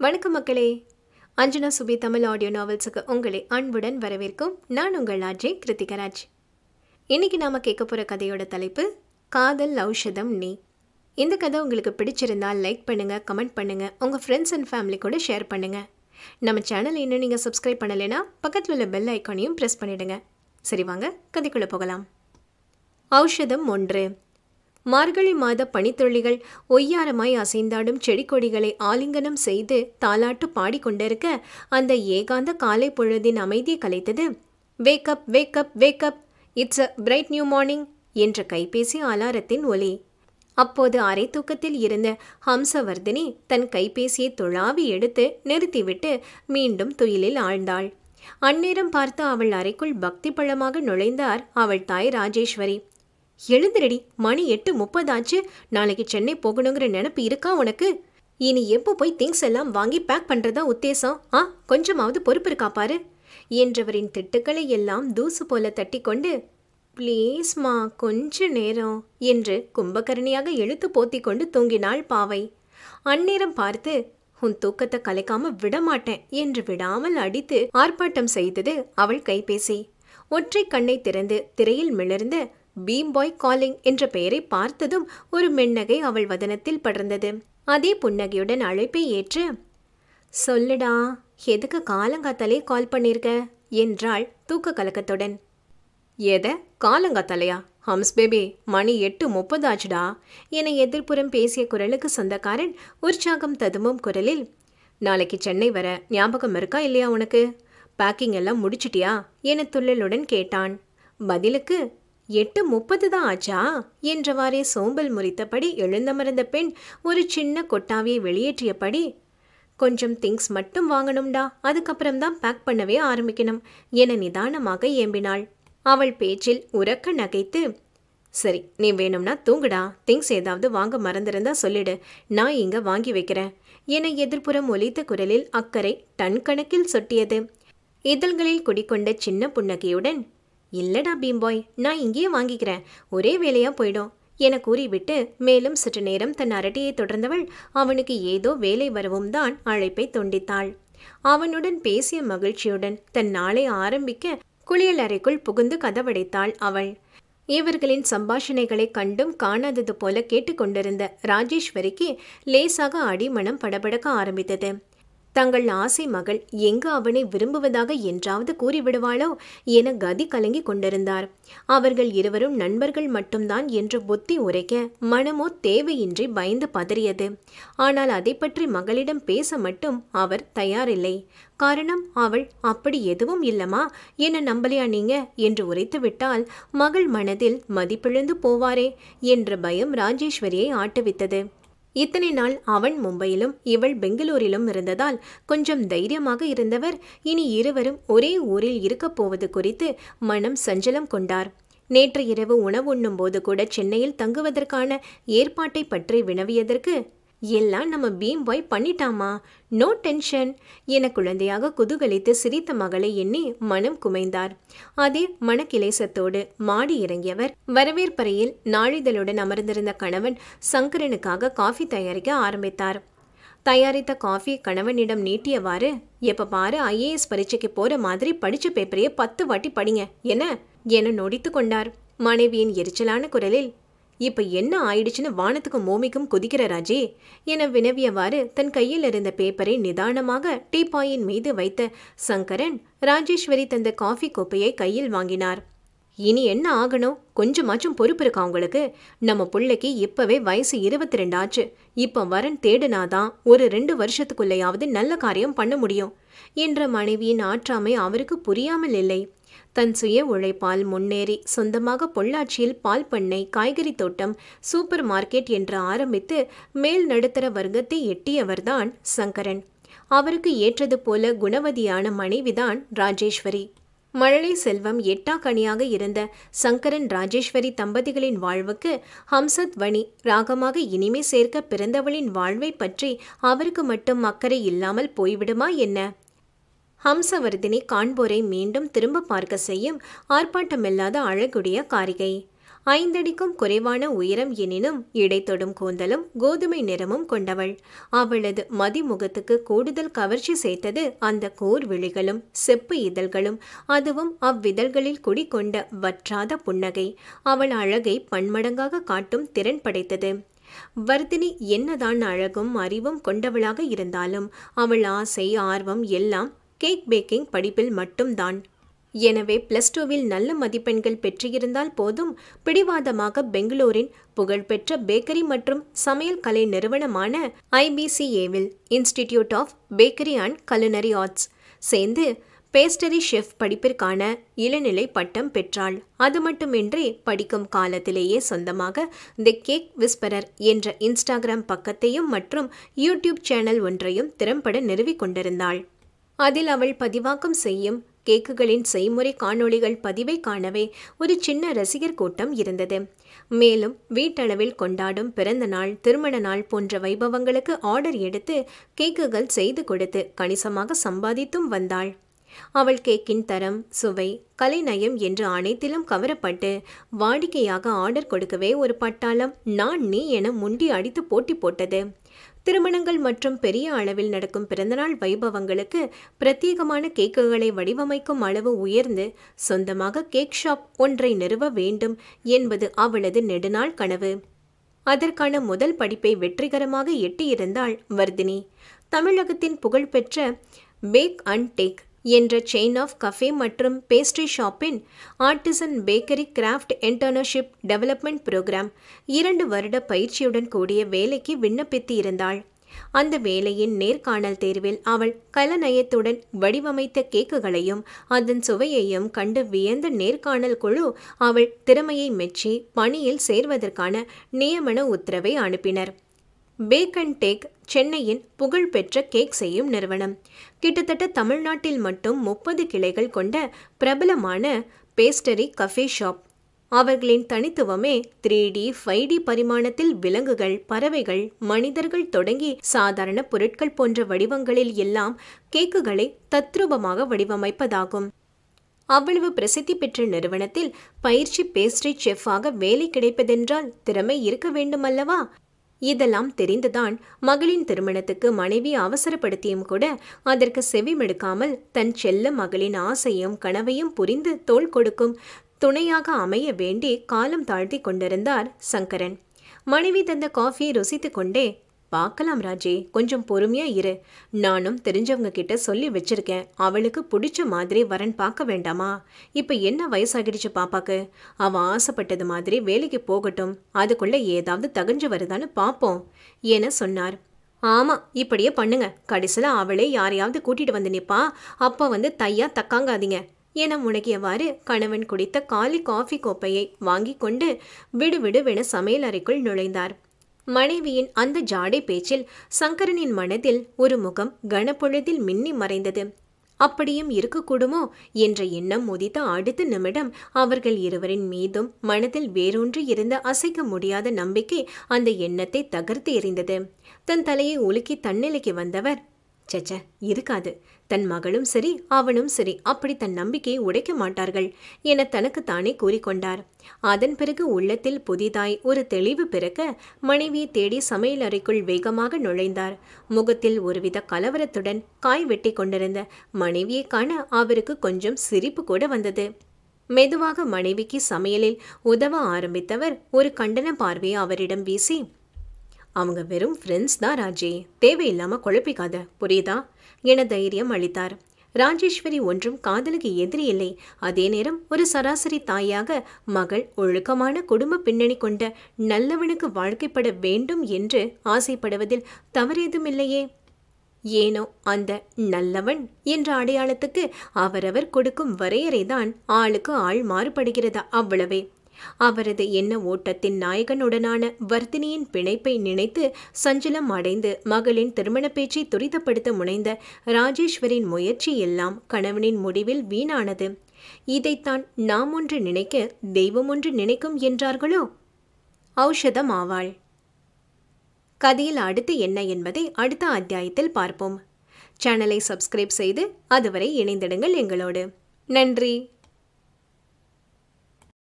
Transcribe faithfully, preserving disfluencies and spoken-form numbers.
வணக்கம் மக்களே. அஞ்சனா சுபி தமிழ் ஆடியோ நாவல்ஸுக்கு உங்களை அன்புடன் வரவேற்கும் நான் உங்கள் ஆர்ஜே கிருத்திகராஜ். இன்னைக்கு நாம கேட்க போற கதையோட தலைப்பு காதல் ஔஷதம் நீ. இந்த கதை உங்களுக்கு பிடிச்சிருந்தால் லைக் பண்ணுங்க, கமெண்ட் பண்ணுங்க, உங்க ஃப்ரெண்ட்ஸ் அண்ட் ஃபேமிலி கூட ஷேர் பண்ணுங்க. நம்ம சேனல் இன்னும் நீங்க சப்ஸ்கிரைப் பண்ணலைன்னா பக்கத்தில் உள்ள பெல் ஐக்கானையும் ப்ரெஸ் பண்ணிடுங்க. சரி, வாங்க கதைக்குள்ள போகலாம். ஔஷதம் ஒன்று. மார்கழி மாத பனித்துளிகள் ஒய்யாரமாய் அசைந்தாடும் செடி கொடிகளை ஆலிங்கனம் செய்து தாலாட்டு பாடிக்கொண்டிருக்க அந்த ஏகாந்த காலை பொழுதின் அமைதியை கலைத்தது. Wake up wake up wake up, it's a bright new morning என்ற கைபேசி அலாரத்தின் ஒலி. அப்போது அரை தூக்கத்தில் இருந்த ஹம்சவர்தினி தன் கைபேசியை துழாவி எடுத்து நிறுத்திவிட்டு மீண்டும் துயிலில் ஆழ்ந்தாள். அந்நேரம் பார்த்து அவள் அறைக்குள் பக்தி பழமாக நுழைந்தார் அவள் தாய் ராஜேஸ்வரி. எழுந்திரடி, மணி எட்டு முப்பதாச்சு. நாளைக்கு சென்னை போகணுங்கிற நினப்பு இருக்கா உனக்கு? இனி எப்போ போய் திங்ஸ் எல்லாம் வாங்கி பேக் பண்றதா உத்தேசம்? ஆ, கொஞ்சமாவது பொறுப்பு இருக்கா பாரு என்றவரின் திட்டுக்களை எல்லாம் தூசு போல தட்டி கொண்டு, ப்ளீஸ்மா கொஞ்ச நேரம் என்று கும்பகரணியாக இழுத்து போத்தி கொண்டு தூங்கினாள் பாவை. அந்நேரம் பார்த்து, உன் தூக்கத்தை கலைக்காம விடமாட்டேன் என்று விடாமல் அடித்து ஆர்ப்பாட்டம் செய்தது அவள் கைபேசி. ஒற்றை கண்ணை திறந்து திரையில் மிளர்ந்த பீம் பாய் காலிங் என்ற பெயரை பார்த்ததும் ஒரு மென்னகை அவள் வதனத்தில் படர்ந்தது. அதே புன்னகையுடன் அழைப்பை ஏற்று, சொல்லுடா, எதுக்கு காலங்காத்தாலே கால் பண்ணிருக்க என்றாள் தூக்க கலக்கத்துடன். எத காலங்காத்தாலையா? ஹம்ஸ் பேபி, மணி எட்டு முப்பது ஆச்சுடா என எதிர்ப்புறம் பேசிய குரலுக்கு சொந்தக்காரன் உற்சாகம் ததும்பும் குரலில், நாளைக்கு சென்னை வர ஞாபகம் இருக்கா இல்லையா உனக்கு? பேக்கிங் எல்லாம் முடிச்சிட்டியா என துள்ளலுடன் கேட்டான். பதிலுக்கு, எட்டு முப்பது தான் ஆச்சா என்றவாறே சோம்பல் முறித்தபடி எழுந்தமர்ந்த பெண் ஒரு சின்ன கொட்டாவியை வெளியேற்றியபடி, கொஞ்சம் திங்ஸ் மட்டும் வாங்கணும்டா, அதுக்கப்புறம்தான் பேக் பண்ணவே ஆரம்பிக்கணும் என நிதானமாக ஏம்பினாள். அவள் பேச்சில் உரக்க நகைத்து, சரி, நீ வேணும்னா தூங்குடா, திங்ஸ் ஏதாவது வாங்க மறந்திருந்தா சொல்லிடு, நான் இங்க வாங்கி வைக்கிறேன் என எதிர்ப்புறம் ஒலித்த குரலில் அக்கறை டன் கணக்கில் சொட்டியது. இதழ்களில் குடிக்கொண்ட சின்ன புன்னகையுடன், இல்லடா பீம்பாய், நான் இங்கேயே வாங்கிக்கிறேன், ஒரே வேலையா போயிடும் என கூறிவிட்டு மேலும் சற்று நேரம் தன் அரட்டையை தொடர்ந்தவள் அவனுக்கு ஏதோ வேலை வரவும் தான் அழைப்பை துண்டித்தாள். அவனுடன் பேசிய மகிழ்ச்சியுடன் தன் நாளை ஆரம்பிக்க குளியல் அறைக்குள் புகுந்து கதவடைத்தாள் அவள். இவர்களின் சம்பாஷணைகளை கண்டும் காணாதது போல கேட்டுக்கொண்டிருந்த ராஜேஸ்வரிக்கு லேசாக அடிமனம் படபடக்க ஆரம்பித்தது. தங்கள் ஆசை மகள் எங்கு அவனை விரும்புவதாக என்றாவது கூறிவிடுவாளோ என கதி கலங்கி கொண்டிருந்தார். அவர்கள் இருவரும் நண்பர்கள் மட்டும்தான் என்று புத்தி உரைக்க மனமோ தேவையின்றி பயந்து பதறியது. ஆனால் அதை பற்றி மகளிடம் பேச மட்டும் அவர் தயாரில்லை. காரணம், அவள் அப்படி எதுவும் இல்லமா என நம்பலையா நீங்க என்று உரைத்துவிட்டால் மகள் மனதில் மதிப்பிழந்து போவாரே என்ற பயம் ராஜேஸ்வரியை ஆட்டுவித்தது. இத்தனை நாள் அவன் மும்பையிலும் இவள் பெங்களூரிலும் இருந்ததால் கொஞ்சம் தைரியமாக இருந்தவர் இனி இருவரும் ஒரே ஊரில் இருக்கப் போவது குறித்து மனம் சஞ்சலம் கொண்டார். நேற்று இரவு உணவு உண்ணும் போது கூட சென்னையில் தங்குவதற்கான ஏற்பாட்டை பற்றி வினவியதற்கு, எல்லாம் நம்ம பீம் பாய் பண்ணிட்டாமா, நோ டென்ஷன் என குழந்தையாக குதூகலித்து சிரித்த மகளை எண்ணி மனம் குமைந்தார். அதே மனக்கிலேசத்தோடு மாடி இறங்கியவர் வரவேற்பறையில் நாளிதழுடன் அமர்ந்திருந்த கணவன் சங்கரனுக்காக காஃபி தயாரிக்க ஆரம்பித்தார். தயாரித்த காஃபி கணவனிடம் நீட்டியவாறு, எப்ப பாரு ஐஏஎஸ் பரீட்சைக்கு போற மாதிரி படிச்ச பேப்பரையே பத்து வாட்டி படிங்க என்ன என நொடித்து கொண்டார். மனைவியின் எரிச்சலான குரலில், இப்ப என்ன ஆயிடுச்சுன்னு வானத்துக்கும் பூமிக்கும் குதிக்கிற ராஜே என வினவியவாறு தன் கையில் இருந்த பேப்பரை நிதானமாக டீப்பாயின் மீது வைத்த சங்கரன் ராஜேஸ்வரி தந்த காஃபி கோப்பையை கையில் வாங்கினார். இனி என்ன ஆகணும்? கொஞ்சமாச்சும் பொறுப்பு இருக்கா உங்களுக்கு? நம்ம பிள்ளைக்கு இப்பவே வயசு இருபத்தி ரெண்டு ஆச்சு. இப்ப வரன் தேடுனாதான் ஒரு ரெண்டு வருஷத்துக்குள்ளையாவது நல்ல காரியம் பண்ண முடியும் என்ற மனைவியின் ஆற்றாமை அவருக்கு புரியாமல் இல்லை. தன் சுய உழைப்பால் முன்னேறி சொந்தமாக பொள்ளாச்சியில் பால் பண்ணை, காய்கறி தோட்டம், சூப்பர் மார்க்கெட் என்று ஆரம்பித்து மேல் நடுத்தர வர்க்கத்தை எட்டியவர்தான் சங்கரன். அவருக்கு ஏற்றது போல குணவதியான மனைவிதான் ராஜேஸ்வரி. மழலை செல்வம் எட்டா கனியாக இருந்த சங்கரன் ராஜேஸ்வரி தம்பதிகளின் வாழ்வுக்கு ஹம்சத்வனி ராகமாக இனிமே சேர்க்க பிறந்தவளின் வாழ்வை பற்றி அவருக்கு மட்டும் அக்கறை இல்லாமல் போய்விடுமா என்ன? ஹம்சவர்தினி காண்போரை மீண்டும் திரும்ப பார்க்க செய்யும் ஆர்ப்பாட்டமில்லாத அழகுடைய காரிகை. ஐந்தடிக்கும் குறைவான உயரம் எனினும் இடைத்தொடும் கூந்தலும் கோதுமை நிறமும் கொண்டவள். அவளது மதிமுகத்துக்கு கூடுதல் கவர்ச்சி சேர்த்தது அந்த கூர் விழிகளும் செப்பு இதழ்களும், அதுவும் அவ்விதழ்களில் குடிகொண்ட வற்றாத புன்னகை அவள் அழகை பன்மடங்காக காட்டும் திறன் படைத்தது. வர்தினி என்னதான் அழகும் அறிவும் கொண்டவளாக இருந்தாலும் அவள் ஆசை ஆர்வம் எல்லாம் கேக் பேக்கிங் படிப்பில் மட்டும்தான். எனவே பிளஸ் டூவில் நல்ல மதிப்பெண்கள் பெற்றிருந்தால் போதும், பிடிவாதமாக பெங்களூரின் புகழ்பெற்ற பேக்கரி மற்றும் சமையல் கலை நிறுவனமான ஐபிசிஏவில் institute of bakery and culinary arts சேர்ந்து பேஸ்டரி ஷெஃப் படிப்பிற்கான இளநிலை பட்டம் பெற்றாள். அது மட்டுமின்றி படிக்கும் காலத்திலேயே சொந்தமாக தி கேக் விஸ்பரர் என்ற இன்ஸ்டாகிராம் பக்கத்தையும் மற்றும் யூடியூப் சேனல் ஒன்றையும் திறம்பட நிறுவி கொண்டிருந்தாள். அதில் அவள் பதிவாக்கம் செய்யும் கேக்குகளின் செய்முறை காணொளிகள் பதிவை காணவே ஒரு சின்ன ரசிகர் கூட்டம் இருந்தது. மேலும் வீட்டளவில் கொண்டாடும் பிறந்த நாள், திருமண நாள் போன்ற வைபவங்களுக்கு ஆர்டர் எடுத்து கேக்குகள் செய்து கொடுத்து கணிசமாக சம்பாதித்தும் வந்தாள். அவள் கேக்கின் தரம், சுவை, கலைநயம் என்று அனைத்திலும் கவரப்பட்டு வாடிக்கையாக ஆர்டர் கொடுக்கவே ஒரு பட்டாளம் நான் நீ என முண்டி அடித்து போட்டி போட்டது. திருமணங்கள் மற்றும் பெரிய அளவில் நடக்கும் பிறந்தநாள் வைபவங்களுக்கு பிரத்யேகமான கேக்குகளை வடிவமைக்கும் அளவு உயர்ந்து சொந்தமாக கேக் ஷாப் ஒன்றை நிறுவ வேண்டும் என்பது அவளது நெடுநாள் கனவு. அதற்கான முதல் படிப்பை வெற்றிகரமாக எட்டியிருந்தாள் வர்தினி. தமிழகத்தின் புகழ்பெற்ற பேக் அண்ட் டேக் என்ற செயின் ஆஃப் கஃபே மற்றும் பேஸ்ட்ரி ஷாப்பின் artisan bakery craft internship development programme இரண்டு வருட பயிற்சியுடன் கூடிய வேலைக்கு விண்ணப்பித்து இருந்தாள். அந்த வேலையின் நேர்காணல் தேர்வில் அவள் கலநயத்துடன் வடிவமைத்த கேக்குகளையும் அதன் சுவையையும் கண்டு வியந்த நேர்காணல் குழு அவள் திறமையை மெச்சி பணியில் சேர்வதற்கான நியமன உத்தரவை அனுப்பினர். பேக் அண்ட் டேக் சென்னையின் புகழ்பெற்ற கேக் செய்யும் நிறுவனம். கிட்டத்தட்ட தமிழ்நாட்டில் மட்டும் முப்பது கிளைகள் கொண்ட பிரபலமான பேஸ்டரி கஃபே ஷாப். அவர்களின் தனித்துவமே த்ரீ டி ஃபைவ் டி பரிமாணத்தில் விலங்குகள், பறவைகள், மனிதர்கள் தொடங்கி சாதாரண பொருட்கள் போன்ற வடிவங்களில் எல்லாம் கேக்குகளை தத்ரூபமாக வடிவமைப்பதாகும். அவ்வளவு பிரசித்தி பெற்ற நிறுவனத்தில் பயிற்சி பேஸ்ட்ரி செஃப்பாக வேலை கிடைப்பதென்றால் திறமை இருக்க வேண்டுமல்லவா? இதெல்லாம் தெரிந்துதான் மகளின் திருமணத்துக்கு மனைவி அவசரப்படுத்தியும் கூட அதற்கு செவிமெடுக்காமல் தன் செல்ல மகளின் ஆசையும் கனவையும் புரிந்து தோள் கொடுக்கும் துணையாக அமைய வேண்டி காலம் தாழ்த்தி கொண்டிருந்தார் சங்கரன். மனைவி தந்த காஃபியை ருசித்து கொண்டே, பார்க்கலாம் ராஜே, கொஞ்சம் பொறுமையா இரு, நானும் தெரிஞ்சவங்க கிட்ட சொல்லி வச்சிருக்கேன், அவளுக்கு பிடிச்ச மாதிரி வரன் பார்க்க வேண்டாமா? இப்ப என்ன வயசாகிடுச்சு பாப்பாக்கு? அவன் ஆசைப்பட்டது மாதிரி வேலைக்கு போகட்டும், அதுக்குள்ள ஏதாவது தகஞ்சு வருதான்னு பார்ப்போம் என சொன்னார். ஆமா, இப்படியே பண்ணுங்க, கடைசியில் அவளே யாரையாவது கூட்டிட்டு வந்து நிப்பா, அப்ப வந்து தையா தக்காங்காதீங்க என முடக்கியவாறு கணவன் குடித்த காலி காஃபி கோப்பையை வாங்கி கொண்டு விடுவிடுவென சமையல் அறைக்குள் நுழைந்தார். மனைவியின் அந்த ஜாடை பேச்சில் சங்கரனின் மனதில் ஒரு முகம் கனப்பொழுதில் மின்னி மறைந்தது. அப்படியும் இருக்கக்கூடுமோ என்ற எண்ணம் உதித்த அடுத்த நிமிடம் அவர்கள் இருவரின் மீதும் மனதில் வேரூன்றி இருந்த அசைக்க முடியாத நம்பிக்கை அந்த எண்ணத்தை தகர்த்து எறிந்தது. தன் தலையை உலுக்கி தன்னிலைக்கு வந்தவர், சச்ச இருக்காது, தன் மகளும் சரி அவனும் சரி அப்படி தன் நம்பிக்கையை உடைக்க மாட்டார்கள் என தனக்கு தானே கூறிக்கொண்டார். அதன் பிறகு உள்ளத்தில் புதிதாய் ஒரு தெளிவு பிறக்க மனைவியை தேடி சமையல் அறைக்குள் வேகமாக நுழைந்தார். முகத்தில் ஒருவித கலவரத்துடன் காய் வெட்டி கொண்டிருந்த மனைவியை காண அவருக்கு கொஞ்சம் சிரிப்பு கூட வந்தது. மெதுவாக மனைவிக்கு சமையலில் உதவ ஆரம்பித்தவர் ஒரு கண்டன பார்வையை அவரிடம் வீசி, அவங்க வெறும் ஃப்ரெண்ட்ஸ் தான் ராஜே, தேவையில்லாம குழப்பிக்காத, புரியுதா என தைரியம் அளித்தார். ராஜேஸ்வரி ஒன்றும் காதலுக்கு எதிரி இல்லை. அதே நேரம் ஒரு சராசரி தாயாக மகள் ஒழுக்கமான குடும்ப பின்னணி கொண்ட நல்லவனுக்கு வாழ்க்கைப்பட வேண்டும் என்று ஆசைப்படுவதில் தவறேதுமில்லையே. ஏனோ அந்த நல்லவன் என்ற அடையாளத்துக்கு அவரவர் கொடுக்கும் வரையறைதான் ஆளுக்கு ஆள் மாறுபடுகிறதா, அவ்வளவே. அவரது எண்ண ஓட்டத்தின் நாயகனுடனான வர்தினியின் பிணைப்பை நினைத்து சஞ்சலம் அடைந்து மகளின் திருமண பேச்சை துரிதப்படுத்த முனைந்த ராஜேஸ்வரின் முயற்சி எல்லாம் கணவனின் முடிவில் வீணானது. இதைத்தான் நாம் ஒன்று நினைக்க தெய்வம் ஒன்று நினைக்கும் என்றார்களோ. ஔஷதம் ஆவாள். கதையில் அடுத்து என்ன என்பதை அடுத்த அத்தியாயத்தில் பார்ப்போம். சேனலை சப்ஸ்கிரைப் செய்து அதுவரை இணைந்திடுங்கள் எங்களோடு. நன்றி.